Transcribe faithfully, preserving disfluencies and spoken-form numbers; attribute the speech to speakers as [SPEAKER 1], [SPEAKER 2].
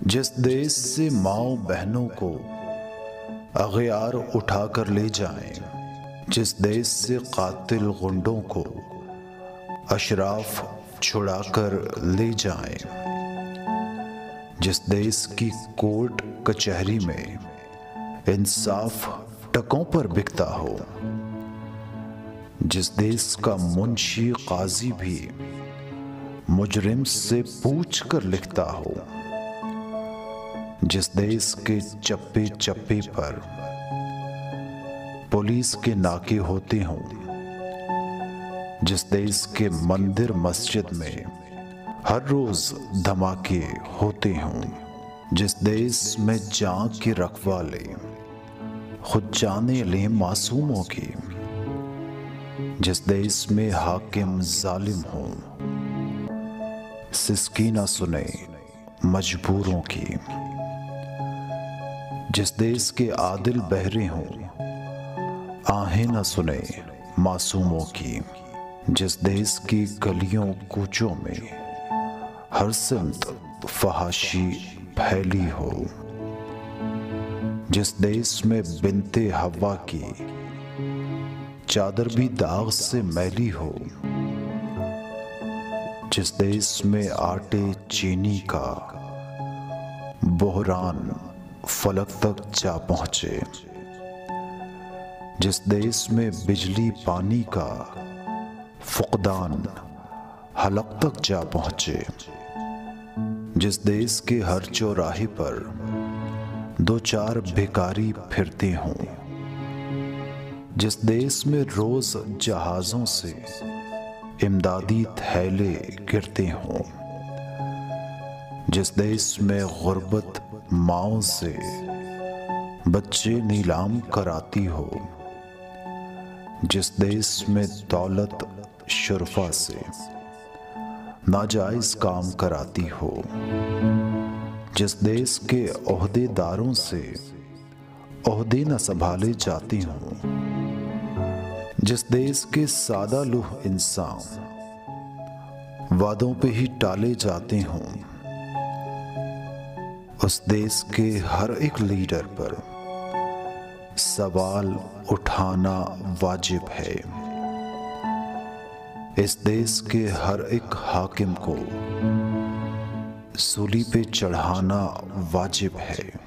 [SPEAKER 1] जिस देश से माओ बहनों को अगयार उठा कर ले जाएं, जिस देश से कातिल गुंडों को अशराफ छुड़ा कर ले जाएं, जिस देश की कोर्ट कचहरी में इंसाफ टकों पर बिकता हो, जिस देश का मुंशी काजी भी मुजरिम से पूछ कर लिखता हो, जिस देश के चप्पे चप्पे पर पुलिस के नाके होते हों, जिस देश के मंदिर मस्जिद में हर रोज धमाके होते हों, जिस देश में जान के रखवाले खुद जाने ले मासूमों की, जिस देश में हाकिम जालिम हो सिसकी ना सुने मजबूरों की, जिस देश के आदिल बहरे हों आहें न सुने मासूमों की, जिस देश की गलियों कूचों में हर सिमत फहाशी फैली हो, जिस देश में बिनते हवा की चादर भी दाग से मैली हो, जिस देश में आटे चीनी का बहरान फलक तक जा पहुंचे, जिस देश में बिजली पानी का फुकदान हलक तक जा पहुंचे, जिस देश के हर चौराहे पर दो चार भिखारी फिरते हों, जिस देश में रोज जहाजों से इमदादी थैले गिरते हों, जिस देश में गुर्बत माओ से बच्चे नीलाम कराती हो, जिस देश में दौलत शुरफा से नाजायज काम कराती हो, जिस देश के ओहदेदारों से ओहदे न संभाले जाते हों, जिस देश के सादा लूह इंसान वादों पे ही टाले जाते हों, उस देश के हर एक लीडर पर सवाल उठाना वाजिब है। इस देश के हर एक हाकिम को सूली पे चढ़ाना वाजिब है।